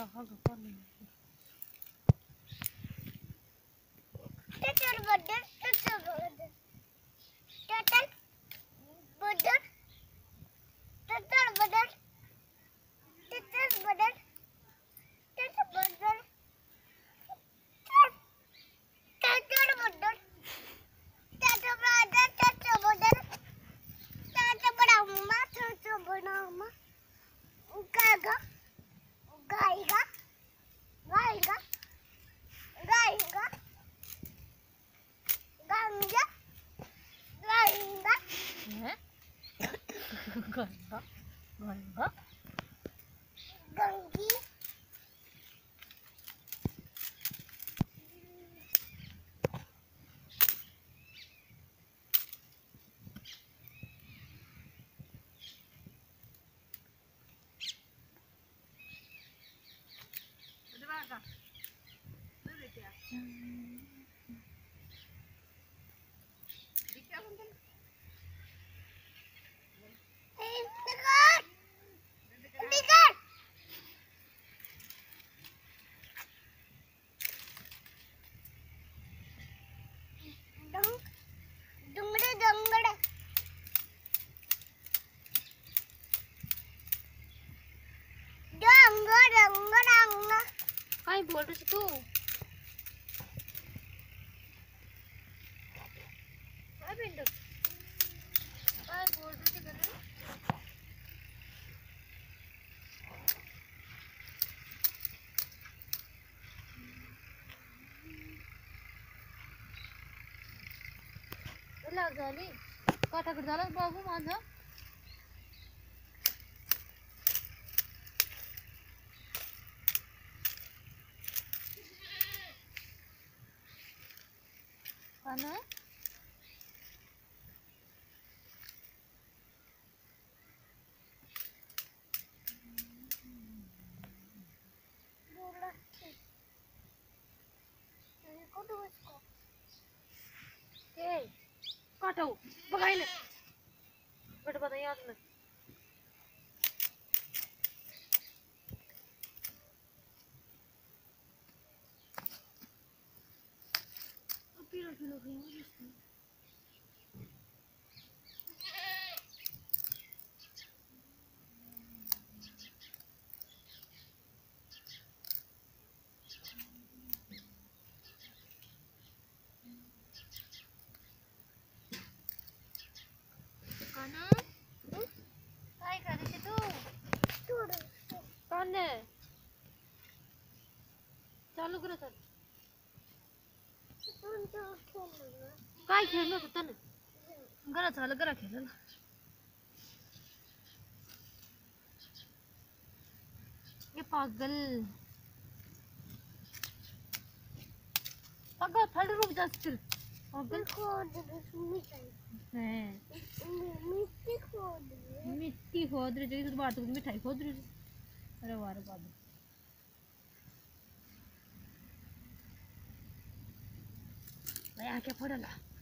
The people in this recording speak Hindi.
कहाँ गप्पा नहीं टटर बदर टटर बदर टटर बदर टटर बदर टटर बदर टटर बदर टटर बदर टटर बदर टटर बदर टटर बड़ा मम्मा टटर बड़ा मम्मा गागा गाएगा गाएगा गाएगा गंगा गंगा है गंगा गंगा गंगी काय बोल रही तू काय बिंदु काय बोल रही थी गले ला झाली काठाकडे झाला बाबू माझा खाना काटो पकाई ले बेटा पता याद में पीलो पीलो खाना काय करते तू कौन है चालू करो सर काय खेळणं होतं ना घरा झालं घरा खेळलं ये पागल पागल फल रुक जा फिर पागल मिट्टी खोद रही जगह बात मिठाई खोद रही अरे वाह बाबू मैं आके पड़ला